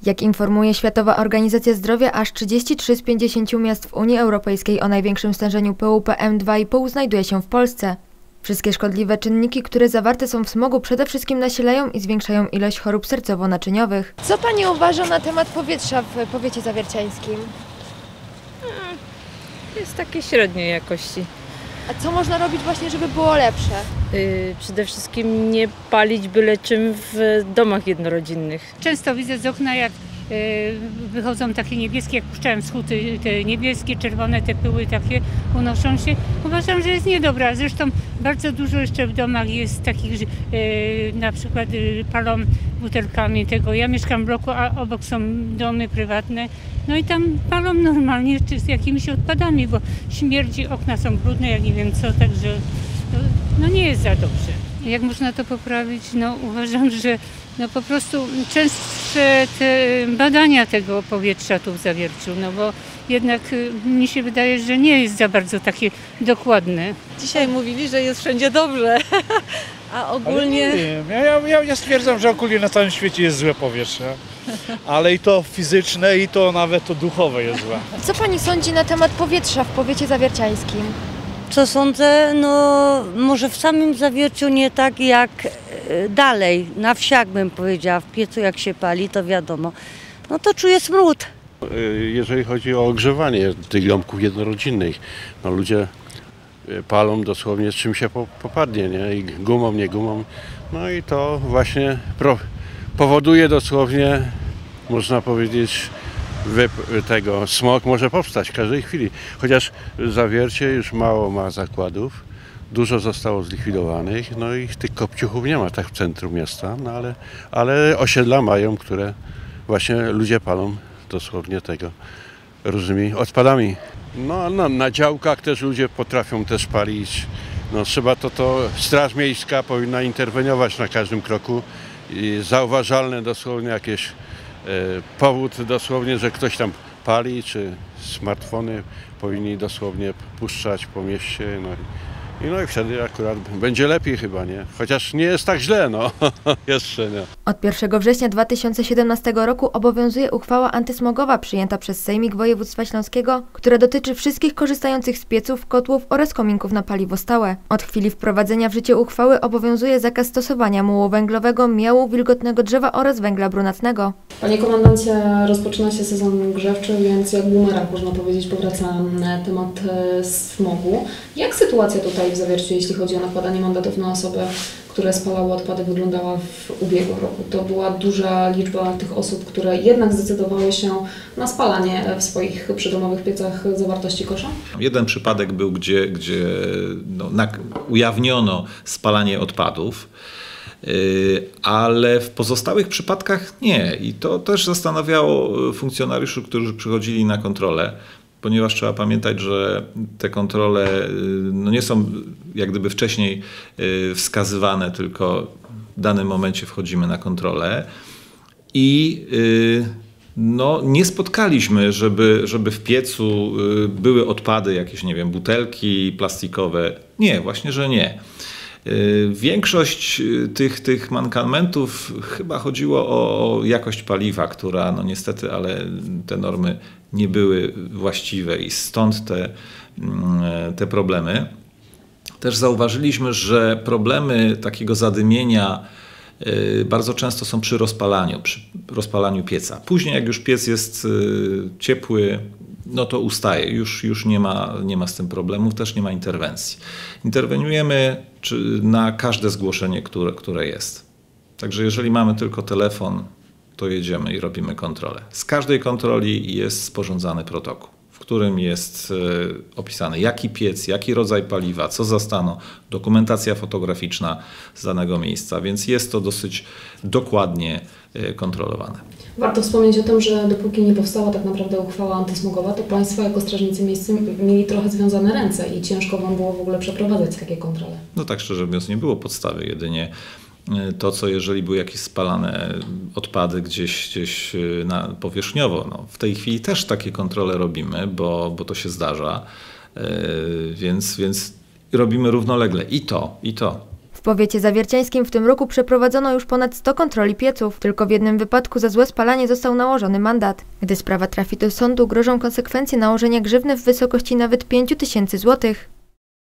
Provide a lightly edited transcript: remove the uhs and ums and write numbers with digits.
Jak informuje Światowa Organizacja Zdrowia, aż 33 z 50 miast w Unii Europejskiej o największym stężeniu pyłu PM2,5 znajduje się w Polsce. Wszystkie szkodliwe czynniki, które zawarte są w smogu, przede wszystkim nasilają i zwiększają ilość chorób sercowo-naczyniowych. Co Pani uważa na temat powietrza w powiecie zawierciańskim? Jest takie średniej jakości. A co można robić właśnie, żeby było lepsze? Przede wszystkim nie palić byle czym w domach jednorodzinnych. Często widzę z okna, jak wychodzą takie niebieskie, jak puszczałem z huty, te niebieskie, czerwone, te pyły takie unoszą się. Uważam, że jest niedobra. Zresztą bardzo dużo jeszcze w domach jest takich, że na przykład palą butelkami tego. Ja mieszkam w bloku, a obok są domy prywatne. No i tam palą normalnie czy z jakimiś odpadami, bo śmierdzi, okna są brudne, ja nie wiem co, także no nie jest za dobrze. Jak można to poprawić? No uważam, że no po prostu częstsze te badania tego powietrza tu w Zawierciu, no bo jednak mi się wydaje, że nie jest za bardzo takie dokładne. Dzisiaj mówili, że jest wszędzie dobrze, a ogólnie... Ja stwierdzam, że ogólnie na całym świecie jest złe powietrze, ale i to fizyczne, i to nawet to duchowe jest złe. Co Pani sądzi na temat powietrza w powiecie zawierciańskim? Co sądzę? No może w samym Zawierciu nie tak jak dalej, na wsiach bym powiedziała, w piecu jak się pali, to wiadomo, no to czuję smród. Jeżeli chodzi o ogrzewanie tych domków jednorodzinnych, no ludzie palą dosłownie z czym się popadnie, nie? I gumą, nie gumą, no i to właśnie powoduje dosłownie, można powiedzieć, smog może powstać w każdej chwili. Chociaż Zawiercie już mało ma zakładów, dużo zostało zlikwidowanych, no i tych kopciuchów nie ma tak w centrum miasta, no ale osiedla mają, które właśnie ludzie palą dosłownie tego różnymi odpadami. No na działkach też ludzie potrafią też palić. No trzeba Straż Miejska powinna interweniować na każdym kroku i zauważalne dosłownie jakieś powód dosłownie, że ktoś tam pali, czy smartfony powinni dosłownie puszczać po mieście. No i wtedy akurat będzie lepiej chyba, nie? Chociaż nie jest tak źle, no, jeszcze nie. Od 1 września 2017 roku obowiązuje uchwała antysmogowa przyjęta przez Sejmik Województwa Śląskiego, która dotyczy wszystkich korzystających z pieców, kotłów oraz kominków na paliwo stałe. Od chwili wprowadzenia w życie uchwały obowiązuje zakaz stosowania mułu węglowego, miału, wilgotnego drzewa oraz węgla brunatnego. Panie komendancie, rozpoczyna się sezon grzewczy, więc jak bumerang można powiedzieć powraca temat smogu. Jak sytuacja tutaj w Zawierciu, jeśli chodzi o nakładanie mandatów na osoby, które spalały odpady, wyglądała w ubiegłym roku? To była duża liczba tych osób, które jednak zdecydowały się na spalanie w swoich przydomowych piecach zawartości kosza? Jeden przypadek był, gdzie ujawniono spalanie odpadów, ale w pozostałych przypadkach nie. I to też zastanawiało funkcjonariuszy, którzy przychodzili na kontrolę, ponieważ trzeba pamiętać, że te kontrole nie są jak gdyby wcześniej wskazywane, tylko w danym momencie wchodzimy na kontrolę i nie spotkaliśmy, żeby w piecu były odpady, jakieś, nie wiem, butelki plastikowe. Nie, właśnie, że nie. Większość tych mankamentów chyba chodziło o jakość paliwa, która niestety, ale te normy nie były właściwe i stąd te problemy. Też zauważyliśmy, że problemy takiego zadymienia bardzo często są przy rozpalaniu pieca. Później jak już piec jest ciepły, no to ustaje, już nie ma z tym problemów, też nie ma interwencji. Interweniujemy na każde zgłoszenie, które jest. Także jeżeli mamy tylko telefon, to jedziemy i robimy kontrolę. Z każdej kontroli jest sporządzany protokół, w którym jest opisany jaki piec, jaki rodzaj paliwa, co zastano, dokumentacja fotograficzna z danego miejsca, więc jest to dosyć dokładnie kontrolowane. Warto wspomnieć o tym, że dopóki nie powstała tak naprawdę uchwała antysmogowa, to Państwo jako strażnicy miejscy mieli trochę związane ręce i ciężko Wam było w ogóle przeprowadzać takie kontrole. No tak szczerze mówiąc nie było podstawy, jedynie to, co jeżeli były jakieś spalane odpady gdzieś powierzchniowo. No, w tej chwili też takie kontrole robimy, bo to się zdarza, więc robimy równolegle i to. W powiecie zawierciańskim w tym roku przeprowadzono już ponad 100 kontroli pieców. Tylko w jednym wypadku za złe spalanie został nałożony mandat. Gdy sprawa trafi do sądu, grożą konsekwencje nałożenia grzywny w wysokości nawet 5 000 złotych.